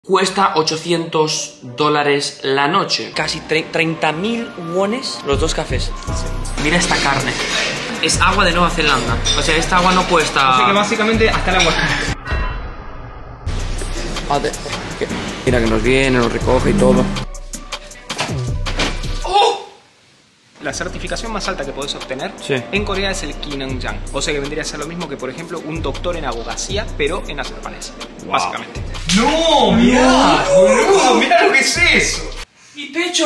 Cuesta $800 la noche. Casi 30.000 wones los dos cafés. Mira esta carne. Es agua de Nueva Zelanda. O sea, esta agua no cuesta... Así que básicamente hasta el agua. Mira que nos viene, nos recoge y todo. La certificación más alta que podés obtener en Corea es el Kinonjang. O sea que vendría a ser lo mismo que, por ejemplo, un doctor en abogacía, pero en japonés. Wow. Básicamente. ¡No! ¡Mirá! ¡Boludo! ¡Mirá lo que es eso! ¡Mi pecho!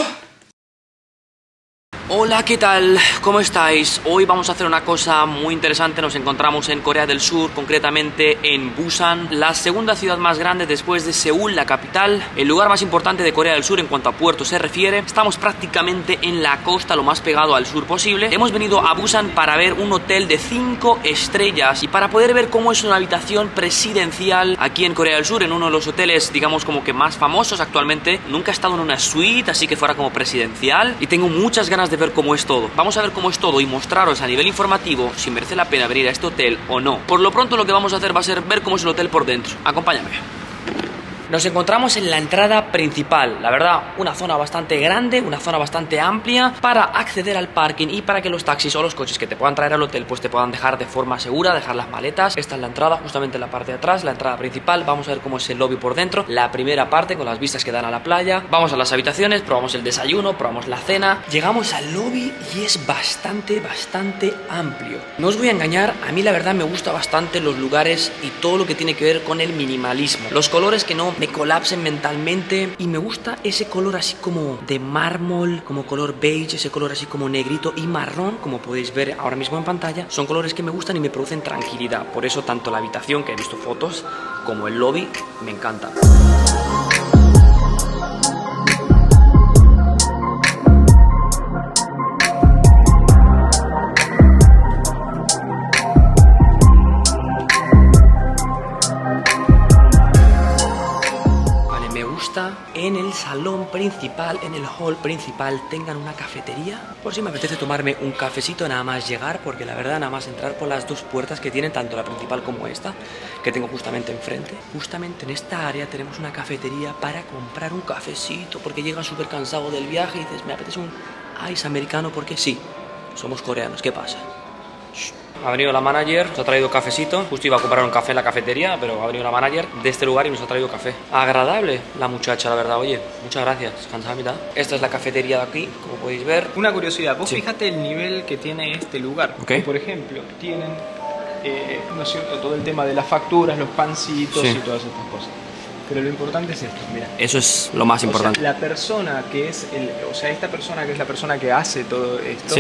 Hola, ¿qué tal? ¿Cómo estáis? Hoy vamos a hacer una cosa muy interesante. Nos encontramos en Corea del Sur, concretamente en Busan, la segunda ciudad más grande después de Seúl, la capital, el lugar más importante de Corea del Sur en cuanto a puertos se refiere. Estamos prácticamente en la costa, lo más pegado al sur posible. Hemos venido a Busan para ver un hotel de 5 estrellas y para poder ver cómo es una habitación presidencial aquí en Corea del Sur, en uno de los hoteles, digamos, como que más famosos actualmente. Nunca he estado en una suite así que fuera como presidencial y tengo muchas ganas de ver cómo es todo. Vamos a ver cómo es todo y mostraros a nivel informativo si merece la pena venir a este hotel o no. Por lo pronto lo que vamos a hacer va a ser ver cómo es el hotel por dentro. Acompáñame. Nos encontramos en la entrada principal, la verdad, una zona bastante grande, una zona bastante amplia para acceder al parking y para que los taxis o los coches que te puedan traer al hotel pues te puedan dejar de forma segura, dejar las maletas. Esta es la entrada, justamente en la parte de atrás, la entrada principal. Vamos a ver cómo es el lobby por dentro, la primera parte con las vistas que dan a la playa. Vamos a las habitaciones, probamos el desayuno, probamos la cena. Llegamos al lobby y es bastante amplio. No os voy a engañar, a mí la verdad me gusta bastante los lugares y todo lo que tiene que ver con el minimalismo. Los colores que no me colapsen mentalmente y me gusta ese color así como de mármol, como color beige, ese color así como negrito y marrón, como podéis ver ahora mismo en pantalla. Son colores que me gustan y me producen tranquilidad. Por eso tanto la habitación, que he visto fotos, como el lobby me encantan. En el salón principal, en el hall principal, tengan una cafetería. Por si me apetece tomarme un cafecito nada más llegar, porque la verdad nada más entrar por las dos puertas que tienen, tanto la principal como esta, que tengo justamente enfrente. Justamente en esta área tenemos una cafetería para comprar un cafecito, porque llegas súper cansado del viaje y dices, me apetece un ice americano, porque sí, somos coreanos, ¿qué pasa? Ha venido la manager, nos ha traído cafecito. Justo iba a comprar un café en la cafetería, pero ha venido la manager de este lugar y nos ha traído café. Agradable la muchacha, la verdad. Oye, muchas gracias. Esta es la cafetería de aquí, como podéis ver. Una curiosidad, vos fíjate el nivel que tiene este lugar. Por ejemplo, tienen, ¿no es cierto?, todo el tema de las facturas, los pancitos y todas estas cosas. Pero lo importante es esto, mira. Eso es lo más importante. O sea, la persona que es, esta persona que es la persona que hace todo esto...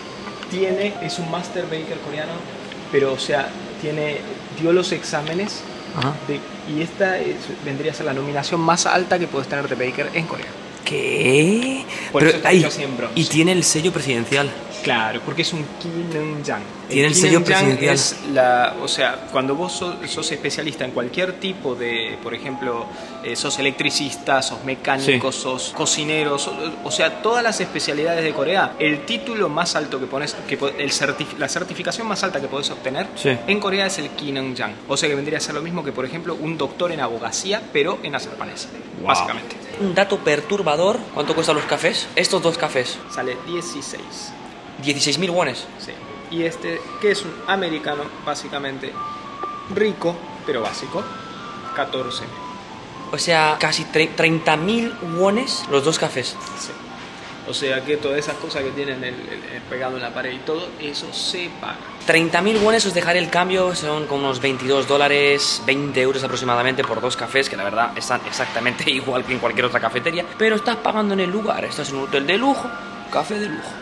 es un master baker coreano, pero o sea, dio los exámenes y esta vendría a ser la nominación más alta que puedes tener de baker en Corea. ¿Qué? Por eso está hecho así en bronce. Y tiene el sello presidencial. Claro, porque es un Kinonjang. Tiene el sello presidencial. Es o sea, cuando vos sos especialista en cualquier tipo de, por ejemplo, sos electricista, sos mecánico, sos cocinero, o sea, todas las especialidades de Corea, el título más alto que pones, la certificación más alta que podés obtener en Corea es el Kinonjang. O sea que vendría a ser lo mismo que, por ejemplo, un doctor en abogacía, pero en japonés, básicamente. Un dato perturbador, ¿cuánto cuestan los cafés? Estos dos cafés. Sale 16. 16.000 wones. Sí. Y este, que es un americano, básicamente, rico, pero básico, 14.000. O sea, casi 30.000 wones los dos cafés. Sí. O sea que todas esas cosas que tienen el pegado en la pared y todo, eso se paga. 30.000 wones, os dejaré el cambio, son como unos $22, 20 euros aproximadamente por dos cafés, que la verdad están exactamente igual que en cualquier otra cafetería, pero estás pagando en el lugar, estás en un hotel de lujo, café de lujo.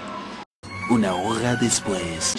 Una hora después.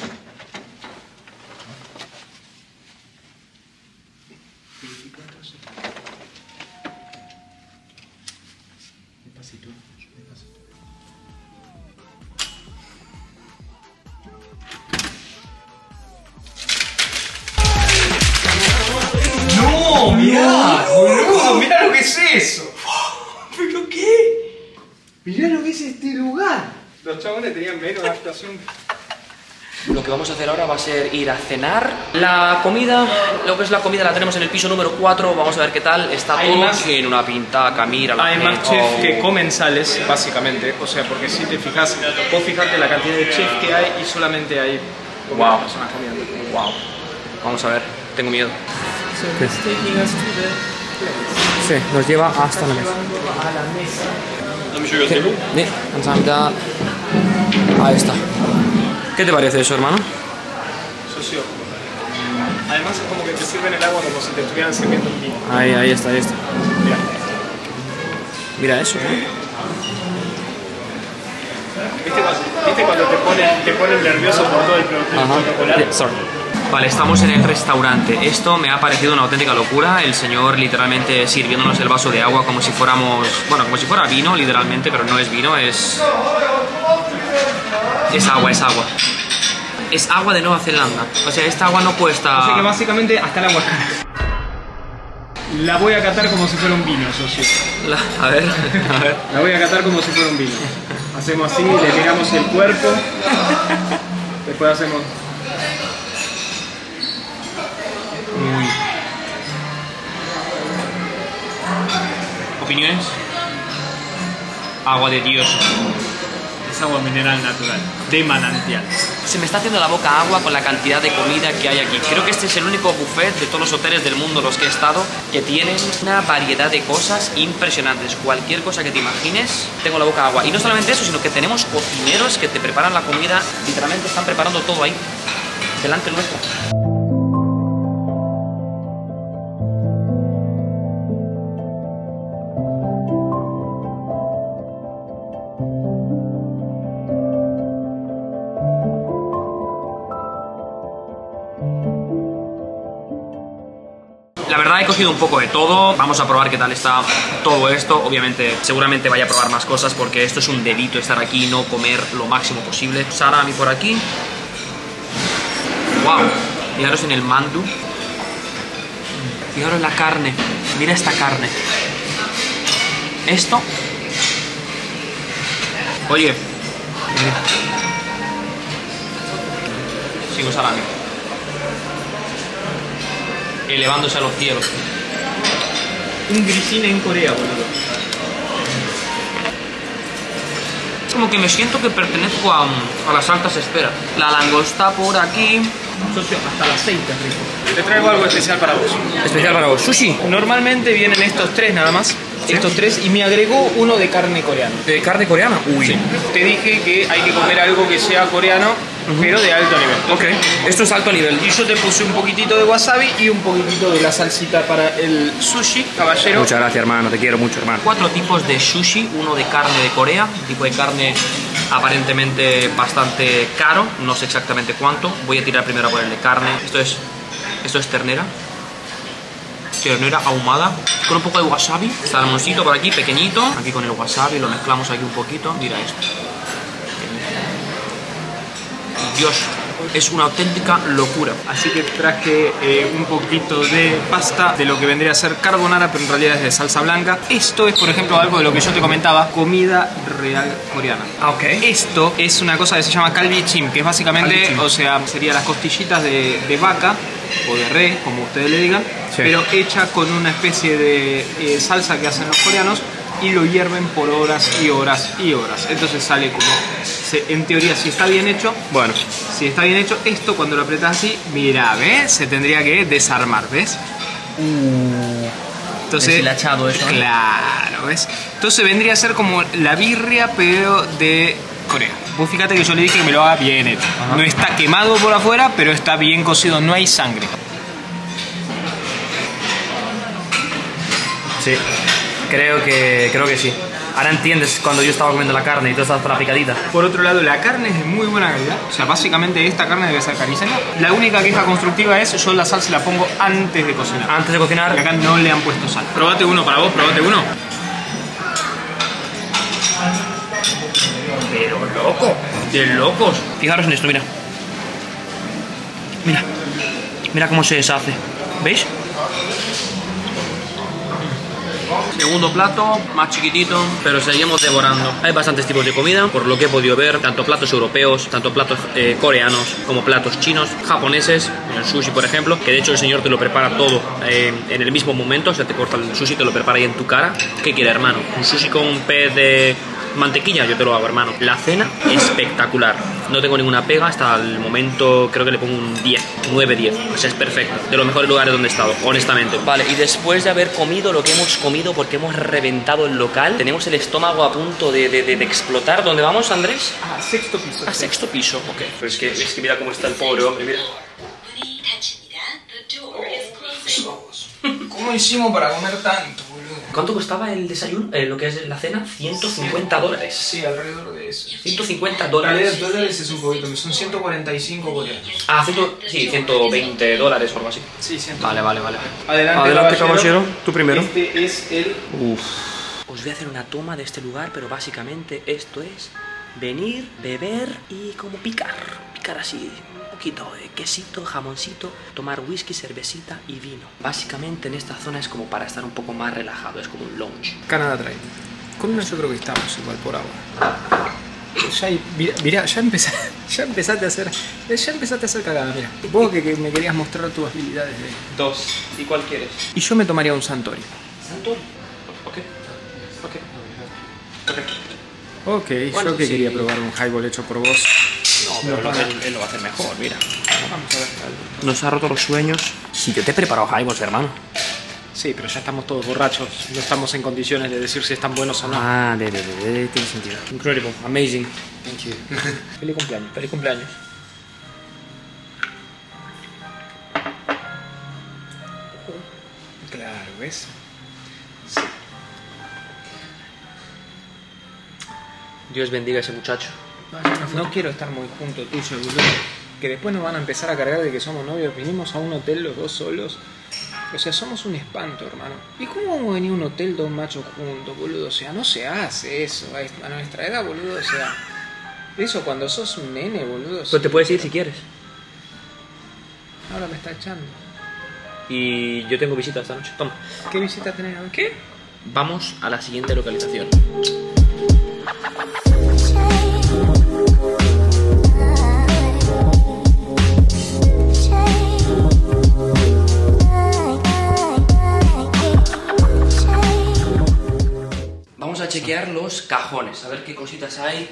¡No! ¡Mirá! ¡Boludo! ¡Mirá lo que es eso! ¿Pero qué? Mirá lo que es este lugar. Los chabones tenían menos actuación. Lo que vamos a hacer ahora va a ser ir a cenar. La comida, lo que es la comida la tenemos en el piso número 4, vamos a ver qué tal. Está Hay todo más- en una pintaca, mira la Hay gente. más chefs Oh. que comen sales, básicamente. O sea, porque si te fijas, vos fijate la cantidad de chefs que hay y solamente hay como Wow. personas comiendo. Wow. Vamos a ver, tengo miedo. Sí, nos lleva hasta la mesa. Sí, 감사합니다. Ahí está. ¿Qué te parece eso, hermano? Socio. Además es como que te sirven el agua como si te estuvieran sirviendo un vino. Ahí está, ahí está. Mira. Mira eso. ¿Viste cuando te ponen nervioso por todo el protocolo? Sorry. Vale, estamos en el restaurante. Esto me ha parecido una auténtica locura. El señor literalmente sirviéndonos el vaso de agua como si fuéramos... Bueno, como si fuera vino, literalmente, pero no es vino, es... Es agua, es agua. Es agua de Nueva Zelanda. O sea, esta agua no cuesta... O sea que básicamente hasta el agua es cara. La voy a catar como si fuera un vino, socio. A ver. La voy a catar como si fuera un vino. Hacemos así, le miramos el cuerpo. Después hacemos... Uy. ¿Opiniones? Agua de Dios. Es agua mineral natural, de manantial. Se me está haciendo la boca agua con la cantidad de comida que hay aquí. Creo que este es el único buffet de todos los hoteles del mundo los que he estado que tienen una variedad de cosas impresionantes. Cualquier cosa que te imagines, tengo la boca agua. Y no solamente eso, sino que tenemos cocineros que te preparan la comida. Literalmente están preparando todo ahí, delante nuestro. La verdad he cogido un poco de todo, vamos a probar qué tal está todo esto. Obviamente, seguramente vaya a probar más cosas porque esto es un delito estar aquí y no comer lo máximo posible. Salami por aquí. Wow, fijaros en el mandu. Fijaros la carne, mira esta carne. Esto. Oye. Sigo salami. Elevándose a los cielos. Un grisín en Corea, boludo. Como que me siento que pertenezco a las altas esferas. La langosta por aquí. Socio, hasta el aceite es rico. Te traigo algo especial para vos. Especial para vos. Sushi. Normalmente vienen estos tres nada más. Estos tres, y me agregó uno de carne coreana. ¿De carne coreana? Uy. Sí. Te dije que hay que comer algo que sea coreano, pero de alto nivel. Ok. Esto es alto nivel. Y yo te puse un poquitito de wasabi y un poquitito de la salsita para el sushi, caballero. Muchas gracias, hermano. Te quiero mucho, hermano. 4 tipos de sushi. Uno de carne de Corea. Un tipo de carne aparentemente bastante caro. No sé exactamente cuánto. Voy a tirar primero por el de carne. Esto es ternera. Ternera ahumada con un poco de wasabi. Salmoncito por aquí, pequeñito. Aquí con el wasabi lo mezclamos aquí un poquito. Mira esto. Dios, es una auténtica locura. Así que traje un poquito de pasta de lo que vendría a ser carbonara, pero en realidad es de salsa blanca. Esto es, por ejemplo, algo de lo que yo te comentaba, comida real coreana. Ah, ok. Esto es una cosa que se llama kalbichim, que es básicamente, Kalbichim. o sea, sería las costillitas de vaca o de res, como ustedes le digan, Sí. pero hecha con una especie de salsa que hacen los coreanos y lo hierven por horas y horas y horas. Entonces sale como, en teoría, si está bien hecho, Bueno. si está bien hecho, esto cuando lo apretas así, mira, ¿ves? Se tendría que desarmar, ¿ves? Entonces, Deshilachado eso, ¿eh? claro, ¿ves? Entonces vendría a ser como la birria, pero de Corea. Vos fíjate que yo le dije que me lo haga bien hecho. Ajá. No está quemado por afuera, pero está bien cocido, no hay sangre. Sí, creo que sí. Ahora entiendes cuando yo estaba comiendo la carne y tú estabas con la picadita. Por otro lado, la carne es de muy buena calidad. O sea, básicamente esta carne debe ser carísima. La única queja constructiva es yo la salsa la pongo antes de cocinar. Antes de cocinar. Y acá no le han puesto sal. Probate uno para vos, probate uno. Pero loco, de locos. Fijaros en esto, mira. Mira. Mira cómo se deshace. ¿Veis? Segundo plato, más chiquitito, pero seguimos devorando. Hay bastantes tipos de comida, por lo que he podido ver, tanto platos europeos, tanto platos coreanos, como platos chinos, japoneses, el sushi por ejemplo, que de hecho el señor te lo prepara todo en el mismo momento, o sea, te corta el sushi, te lo prepara ahí en tu cara. ¿Qué quiere, hermano? ¿Un sushi con un pez de mantequilla? Yo te lo hago, hermano. La cena, espectacular. No tengo ninguna pega hasta el momento, creo que le pongo un 10, 9-10. O sea, es perfecto. De los mejores lugares donde he estado, honestamente. Vale, y después de haber comido lo que hemos comido, porque hemos reventado el local, tenemos el estómago a punto de explotar. ¿Dónde vamos, Andrés? A sexto piso. A sexto piso, ok. Pero es que mira cómo está el pobre hombre, mira. ¿Cómo hicimos para comer tanto, boludo? ¿Cuánto costaba el desayuno? Lo que es la cena, $150. Sí, alrededor de eso. $150. En realidad, dólares es un poquito, son 145 coreanos. Ah, sí, $120 o algo así. Sí, 100. Vale. Adelante, caballero. Tú primero. Este es el... Os voy a hacer una toma de este lugar, pero básicamente esto es venir, beber y como picar así, un poquito de quesito, jamoncito, tomar whisky, cervecita y vino. Básicamente en esta zona es como para estar un poco más relajado, es como un lounge. Canadá Drive. Con una yo creo que estamos igual por ahora. Mirá, ya empezaste a hacer cagada, mira. Vos que me querías mostrar tus habilidades de... Dos. ¿Y cuál quieres? Y yo me tomaría un Santori. ¿Santori? Ok, bueno, yo que sí. quería probar un highball hecho por vos. No, pero él lo va a hacer mejor, mira. Vamos a ver. Nos ha roto los sueños. Sí, yo te he preparado highballs, hermano. Sí, pero ya estamos todos borrachos. No estamos en condiciones de decir si están buenos o no. Ah, tiene sentido. Incredible, amazing. Thank you. Feliz cumpleaños. Claro, ¿ves? Dios bendiga a ese muchacho. No quiero estar muy junto tuyo, boludo. Que después nos van a empezar a cargar de que somos novios. Vinimos a un hotel los dos solos. O sea, somos un espanto, hermano. ¿Y cómo vamos a venir a un hotel dos machos juntos, boludo? O sea, no se hace eso a nuestra edad, boludo. O sea, eso cuando sos un nene, boludo. Pues te puedes ir si quieres. Ahora me está echando. Y yo tengo visita esta noche. Toma. ¿Qué visita tenés? A ver. ¿Qué? Vamos a la siguiente localización. Vamos a chequear los cajones, a ver qué cositas hay.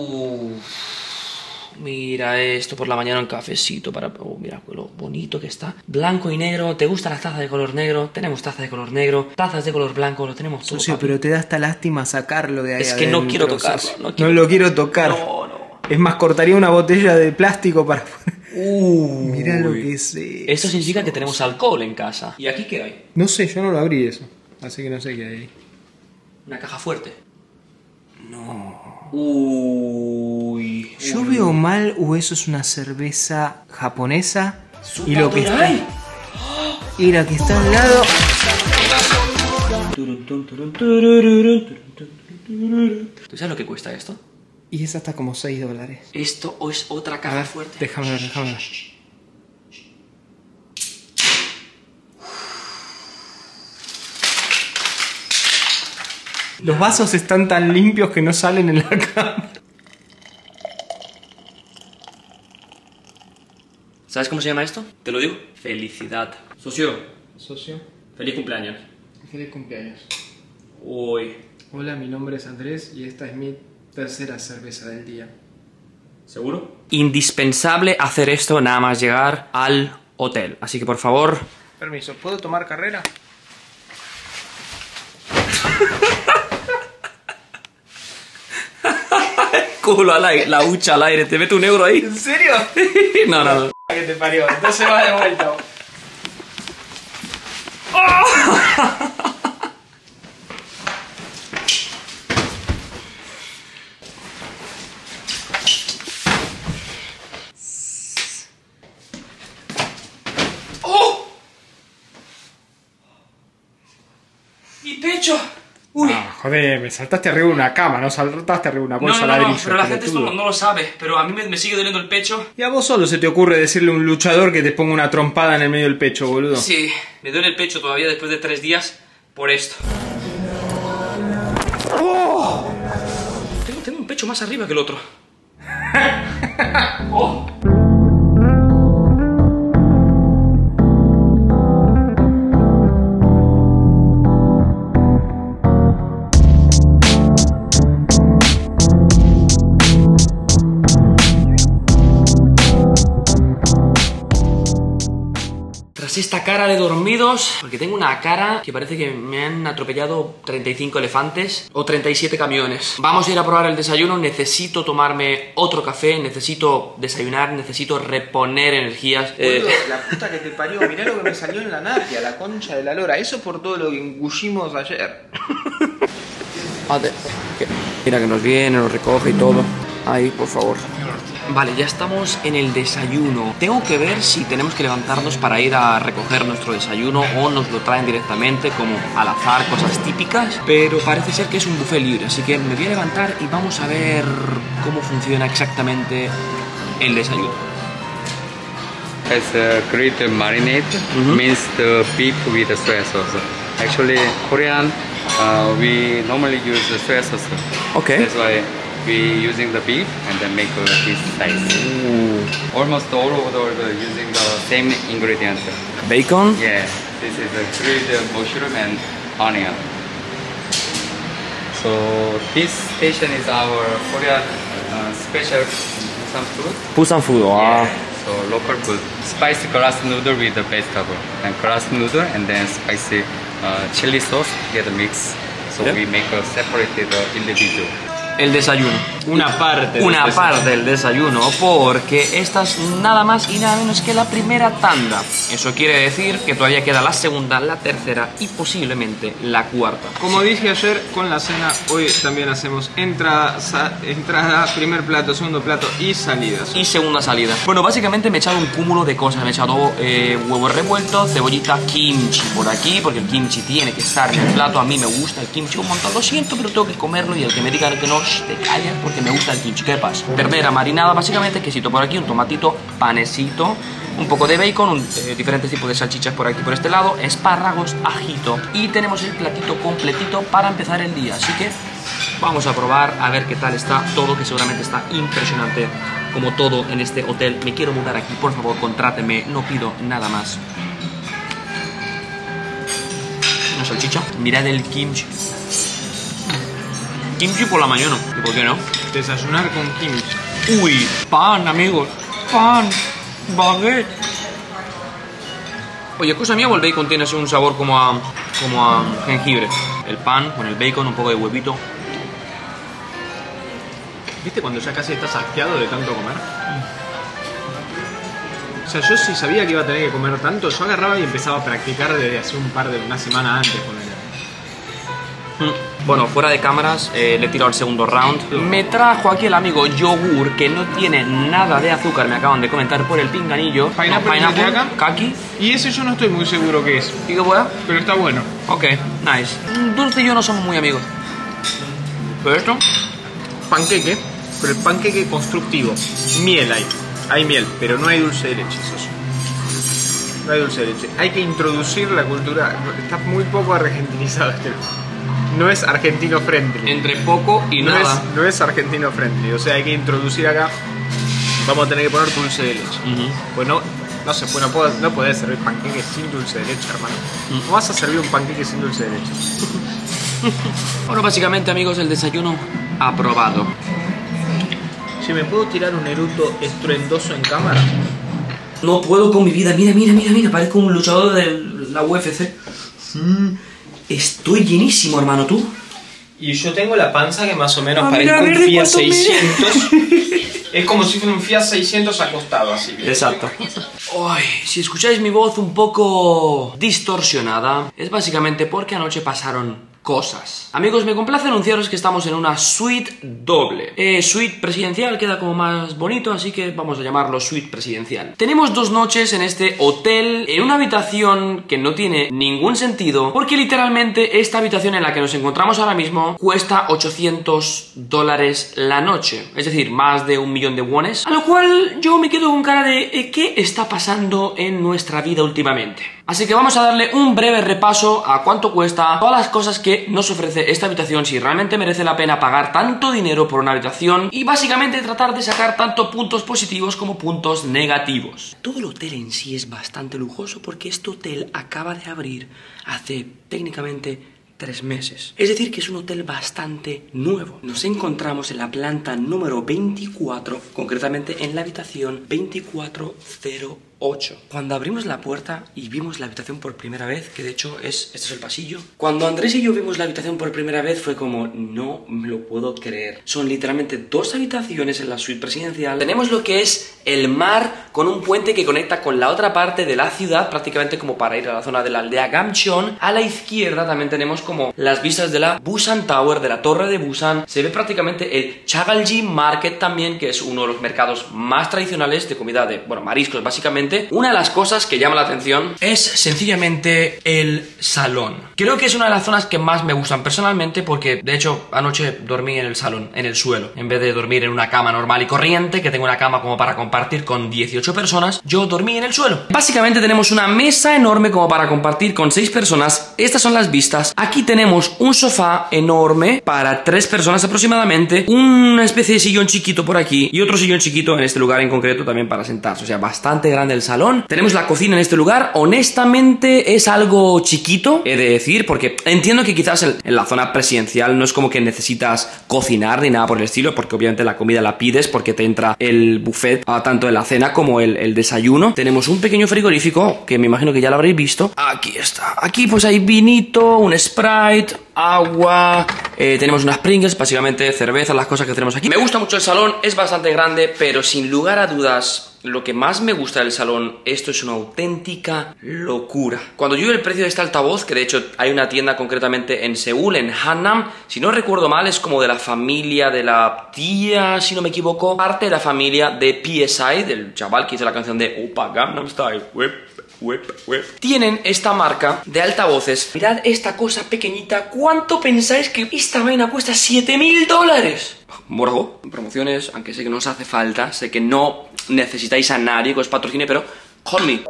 Mira esto por la mañana, un cafecito para... mira lo bonito que está. Blanco y negro. ¿Te gustan las tazas de color negro? Tenemos tazas de color negro. Tazas de color blanco, lo tenemos todo. Socio, pero te da hasta lástima sacarlo de ahí. Es que no quiero tocarlo. No lo quiero tocar. No. Es más, cortaría una botella de plástico para... Mira lo que es eso. Esto significa que tenemos alcohol en casa. ¿Y aquí qué hay? No sé, yo no lo abrí eso. Así que no sé qué hay ahí. ¿Una caja fuerte? No. Yo veo mal o eso es una cerveza japonesa. Y lo que está... Y la que está al lado... ¿Tú sabes lo que cuesta esto? Y esa está como $6. Esto es otra caja fuerte. Déjame ver. Los vasos están tan limpios que no salen en la cámara. ¿Sabes cómo se llama esto? Te lo digo. Felicidad. Socio. Feliz cumpleaños. Feliz cumpleaños. Uy. Hola, mi nombre es Andrés y esta es mi tercera cerveza del día. ¿Seguro? Indispensable hacer esto nada más llegar al hotel. Así que por favor... Permiso, ¿puedo tomar carrera? Culo al aire, la hucha al aire, te mete €1 ahí. ¿En serio? No. ¿Qué te parió? Entonces va de vuelta. ¡Mi pecho! Uy. Joder, me saltaste arriba de una cama, no saltaste arriba de una bolsa de ladrillo. Pero la gente esto no lo sabe. Pero a mí me sigue doliendo el pecho. Y a vos solo se te ocurre decirle a un luchador que te ponga una trompada en el medio del pecho, boludo. Sí, me duele el pecho todavía después de 3 días por esto. mucho más arriba que el otro. Oh. Esta cara de dormidos, porque tengo una cara que parece que me han atropellado 35 elefantes o 37 camiones. Vamos a ir a probar el desayuno. Necesito tomarme otro café, necesito desayunar, necesito reponer energías. La puta que te parió, mirá lo que me salió en la napia, la concha de la lora. Eso por todo lo que engullimos ayer. Mira que nos viene, nos recoge y todo. Ahí, por favor. Vale, ya estamos en el desayuno. Tengo que ver si tenemos que levantarnos para ir a recoger nuestro desayuno o nos lo traen directamente como al azar, cosas típicas. Pero parece ser que es un buffet libre, así que me voy a levantar y vamos a ver cómo funciona exactamente el desayuno. Has a great marinade, means the beef with the soy sauce. Actually, Korean, we normally use the soy sauce. Okay. That's why we using the beef and then make this size. Almost all over the world using the same ingredient. Bacon. Yeah, this is a grilled mushroom and onion. So this station is our Korean special Busan food. Busan food. Wow. Yeah, so local food. Spicy glass noodle with the vegetable and glass noodle and then spicy chili sauce get mix. So we make a separated individual. El desayuno. Una parte del desayuno, porque esta es nada más y nada menos que la primera tanda. Eso quiere decir que todavía queda la segunda, la tercera y posiblemente la cuarta. Como dije ayer con la cena, hoy también hacemos entrada, primer plato, segundo plato y salidas. Y segunda salida. Bueno, básicamente me he echado un cúmulo de cosas. Me he echado huevos revueltos, cebollita, kimchi por aquí, porque el kimchi tiene que estar en el plato. A mí me gusta el kimchi un montón. Lo siento, pero tengo que comerlo, y el que me diga que no, te callas, porque me gusta el kimchi. ¿Qué pasa? Ternera marinada, básicamente, quesito por aquí, un tomatito, panecito, un poco de bacon, diferentes tipos de salchichas por aquí, por este lado, espárragos, ajito. Y tenemos el platito completito para empezar el día. Así que vamos a probar a ver qué tal está todo, que seguramente está impresionante, como todo en este hotel. Me quiero mudar aquí, por favor, contráteme, no pido nada más. Una salchicha, mirad el kimchi. Kimchi por la mañana, ¿y por qué no? Desayunar con kimchi. Uy, pan, amigos, pan, baguette. Oye, cosa mía, o el bacon tiene así un sabor como a jengibre. El pan con el bacon, un poco de huevito. ¿Viste cuando ya casi estás asqueado de tanto comer? O sea, yo sí sabía que iba a tener que comer tanto, yo agarraba y empezaba a practicar desde hace una semana antes con él. Bueno, fuera de cámaras, le he tirado el segundo round. Me trajo aquí el amigo yogur, que no tiene nada de azúcar, me acaban de comentar por el pinganillo. Pineapple, kaki. Y ese yo no estoy muy seguro qué es. ¿Y qué pueda? Pero está bueno. Ok, nice. Dulce y yo no somos muy amigos. ¿Pero esto? Panqueque, pero el panqueque constructivo. Miel hay. Hay miel, pero no hay dulce de leche, eso sí. No hay dulce de leche. Hay que introducir la cultura. Está muy poco argentinizado este. No es argentino friendly. Entre poco y nada. No es argentino friendly. O sea, hay que introducir acá. Vamos a tener que poner dulce de leche. Pues no se puede, no podés servir panqueque sin dulce de leche, hermano. ¿Cómo vas a servir un panqueque sin dulce de leche? Bueno, básicamente, amigos, el desayuno aprobado. Si me puedo tirar un eructo estruendoso en cámara. No puedo con mi vida. Mira, parezco un luchador de la UFC. Estoy llenísimo, hermano, ¿tú? Y yo tengo la panza que más o menos parece un Fiat 600. Es como si fuera un Fiat 600 acostado, así. Exacto. Ay, si escucháis mi voz un poco distorsionada, es básicamente porque anoche pasaron cosas. Amigos, me complace anunciaros que estamos en una suite doble. Suite presidencial queda como más bonito, así que vamos a llamarlo suite presidencial. Tenemos 2 noches en este hotel, en una habitación que no tiene ningún sentido, porque literalmente esta habitación en la que nos encontramos ahora mismo cuesta $800 la noche, es decir, más de 1 millón de wones, a lo cual yo me quedo con cara de ¿qué está pasando en nuestra vida últimamente? Así que vamos a darle un breve repaso a cuánto cuesta, todas las cosas que nos ofrece esta habitación, si realmente merece la pena pagar tanto dinero por una habitación y básicamente tratar de sacar tanto puntos positivos como puntos negativos. Todo el hotel en sí es bastante lujoso porque este hotel acaba de abrir hace técnicamente 3 meses. Es decir, que es un hotel bastante nuevo. Nos encontramos en la planta número 24, concretamente en la habitación 2408. Cuando abrimos la puerta y vimos la habitación por primera vez, que de hecho este es el pasillo, cuando Andrés y yo vimos la habitación por primera vez fue como, no me lo puedo creer. Son literalmente 2 habitaciones en la suite presidencial. Tenemos lo que es el mar con un puente que conecta con la otra parte de la ciudad, prácticamente como para ir a la zona de la aldea Gamcheon. A la izquierda también tenemos como las vistas de la Busan Tower, de la torre de Busan. Se ve prácticamente el Chagalji Market también, que es uno de los mercados más tradicionales de comida de, bueno, mariscos básicamente. Una de las cosas que llama la atención es sencillamente el salón. Creo que es una de las zonas que más me gustan personalmente porque, de hecho, anoche dormí en el salón, en el suelo. En vez de dormir en una cama normal y corriente, que tengo una cama como para compartir con 18 personas, yo dormí en el suelo. Básicamente tenemos una mesa enorme como para compartir con 6 personas. Estas son las vistas. Aquí tenemos un sofá enorme para 3 personas aproximadamente, una especie de sillón chiquito por aquí y otro sillón chiquito en este lugar en concreto también para sentarse. O sea, bastante grande el salón. Tenemos la cocina en este lugar. Honestamente es algo chiquito, he de decir, porque entiendo que quizás en la zona presidencial no es como que necesitas cocinar ni nada por el estilo, porque obviamente la comida la pides porque te entra el buffet, tanto de la cena como el desayuno. Tenemos un pequeño frigorífico que me imagino que ya lo habréis visto. Aquí está. Aquí pues hay vinito, un Sprite, agua, tenemos unas Pringles, básicamente cerveza, las cosas que tenemos aquí. Me gusta mucho el salón, es bastante grande, pero sin lugar a dudas lo que más me gusta del salón, esto es una auténtica locura. Cuando yo vi el precio de este altavoz, que de hecho hay una tienda concretamente en Seúl, en Hanam, si no recuerdo mal es como de la familia de la tía, si no me equivoco, parte de la familia de PSI, del chaval que hizo la canción de Opa Gangnam Style, tienen esta marca de altavoces. Mirad esta cosa pequeñita. ¿Cuánto pensáis que esta vaina cuesta? $7.000. Morgo, promociones, aunque sé que no os hace falta, sé que no necesitáis a nadie que os patrocine, pero call me.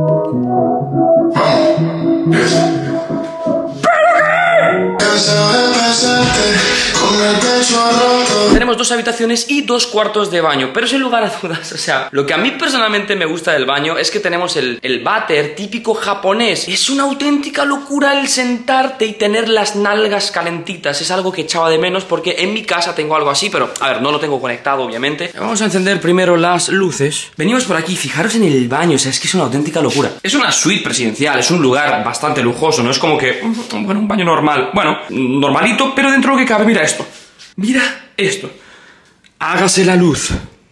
Tenemos 2 habitaciones y 2 cuartos de baño, pero sin lugar a dudas, o sea, lo que a mí personalmente me gusta del baño es que tenemos el váter típico japonés. Es una auténtica locura el sentarte y tener las nalgas calentitas. Es algo que echaba de menos porque en mi casa tengo algo así, pero a ver, no lo tengo conectado obviamente. Vamos a encender primero las luces. Venimos por aquí, fijaros en el baño, o sea, es que es una auténtica locura. Es una suite presidencial, es un lugar bastante lujoso, no es como que, bueno, un baño normal, bueno, normalito, pero dentro de lo que cabe. Mira esto. Mira esto. Hágase la luz.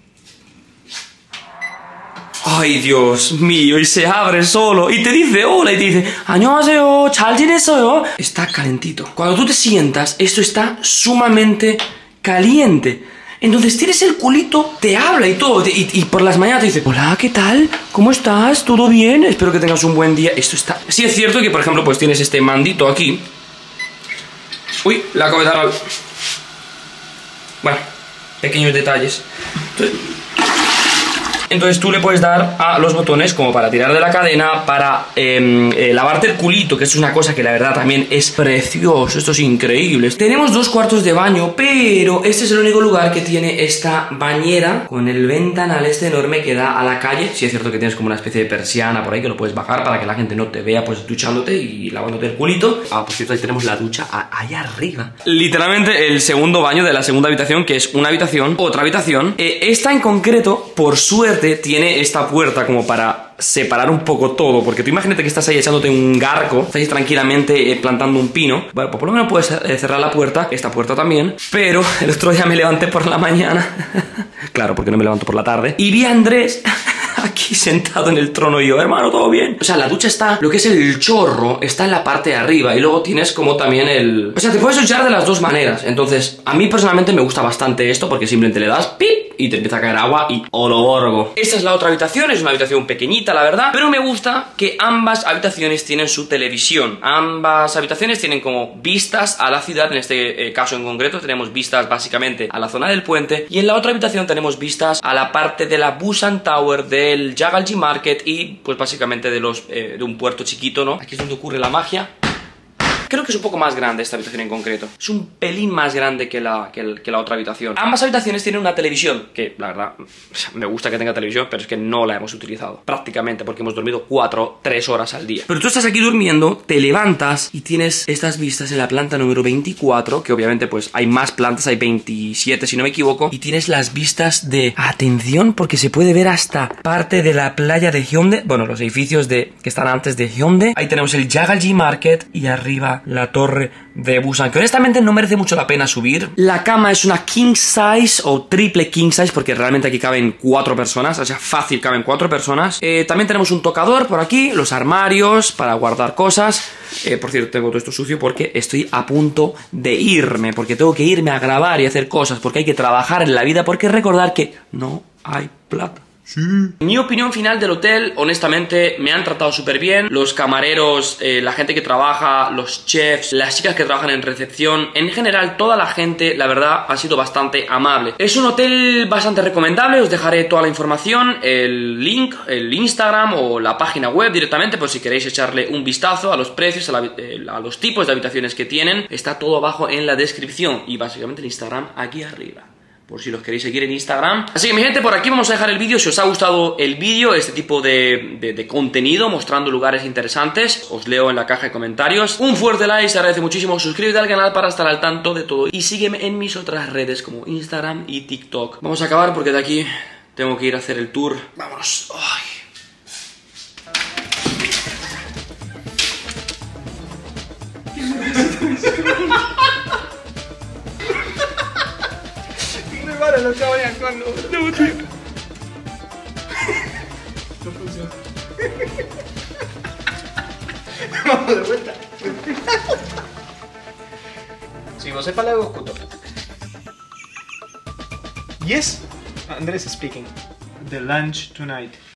Ay, Dios mío, y se abre solo y te dice hola y te dice 안녕하세요, 잘 지냈어요. Está calentito. Cuando tú te sientas, esto está sumamente caliente. Entonces tienes el culito, te habla y todo, y por las mañanas te dice hola, ¿qué tal? ¿Cómo estás? ¿Todo bien? Espero que tengas un buen día. Esto está... Sí es cierto que, por ejemplo, pues tienes este mandito aquí. Uy, la acabo de dar al... Bueno, pequeños detalles. Entonces tú le puedes dar a los botones como para tirar de la cadena, para lavarte el culito, que es una cosa que la verdad también es precioso. Esto es increíble. Tenemos 2 cuartos de baño, pero este es el único lugar que tiene esta bañera con el ventanal este enorme que da a la calle. Sí es cierto que tienes como una especie de persiana por ahí que lo puedes bajar para que la gente no te vea pues duchándote y lavándote el culito. Ah, por cierto, ahí tenemos la ducha ahí arriba. Literalmente el segundo baño de la segunda habitación, que es una habitación, otra habitación. Esta en concreto, por suerte, tiene esta puerta como para separar un poco todo, porque tú imagínate que estás ahí echándote un garco, estás ahí tranquilamente plantando un pino. Bueno, pues por lo menos puedes cerrar la puerta, esta puerta también. Pero el otro día me levanté por la mañana claro, porque no me levanto por la tarde, y vi a Andrés aquí sentado en el trono y yo, hermano, ¿todo bien? O sea, la ducha está, lo que es el chorro está en la parte de arriba y luego tienes como también el... O sea, te puedes duchar de las dos maneras. Entonces, a mí personalmente me gusta bastante esto porque simplemente le das pip y te empieza a caer agua y oloborgo. Esta es la otra habitación, es una habitación pequeñita la verdad, pero me gusta que ambas habitaciones tienen su televisión. Ambas habitaciones tienen como vistas a la ciudad, en este caso en concreto tenemos vistas básicamente a la zona del puente, y en la otra habitación tenemos vistas a la parte de la Busan Tower, del Jagalji Market y pues básicamente de un puerto chiquito, ¿no? Aquí es donde ocurre la magia. Creo que es un poco más grande esta habitación en concreto. Es un pelín más grande que la otra habitación. Ambas habitaciones tienen una televisión, que la verdad me gusta que tenga televisión, pero es que no la hemos utilizado prácticamente porque hemos dormido 3 horas al día. Pero tú estás aquí durmiendo, te levantas y tienes estas vistas en la planta número 24, que obviamente pues hay más plantas, hay 27 si no me equivoco, y tienes las vistas de... Atención, porque se puede ver hasta parte de la playa de Hyundai, bueno, los edificios que están antes de Hyundai. Ahí tenemos el Jagalji Market y arriba la torre de Busan, que honestamente no merece mucho la pena subir. La cama es una king size o triple king size, porque realmente aquí caben 4 personas, o sea, fácil caben 4 personas. También tenemos un tocador por aquí, los armarios para guardar cosas. Por cierto, tengo todo esto sucio porque estoy a punto de irme, porque tengo que irme a grabar y hacer cosas, porque hay que trabajar en la vida, porque recordar que no hay plata. Sí. Mi opinión final del hotel, honestamente, me han tratado súper bien. Los camareros, la gente que trabaja, los chefs, las chicas que trabajan en recepción, en general toda la gente, la verdad, ha sido bastante amable. Es un hotel bastante recomendable, os dejaré toda la información, el link, el Instagram o la página web directamente, por si queréis echarle un vistazo a los precios, a los tipos de habitaciones que tienen. Está todo abajo en la descripción y básicamente el Instagram aquí arriba, por si los queréis seguir en Instagram. Así que mi gente, por aquí vamos a dejar el vídeo. Si os ha gustado el vídeo, este tipo de contenido mostrando lugares interesantes, os leo en la caja de comentarios. Un fuerte like, se agradece muchísimo. Suscríbete al canal para estar al tanto de todo y sígueme en mis otras redes como Instagram y TikTok. Vamos a acabar porque de aquí tengo que ir a hacer el tour. Vámonos. Ay. Lo estaba actuando. No, tío. No funciona. Vamos de vuelta. Si vos sepas algo, escuto. Yes, Andrés speaking. The lunch tonight.